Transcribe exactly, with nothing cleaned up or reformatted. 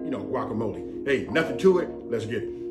you know, guacamole. Hey, nothing to it. Let's get it.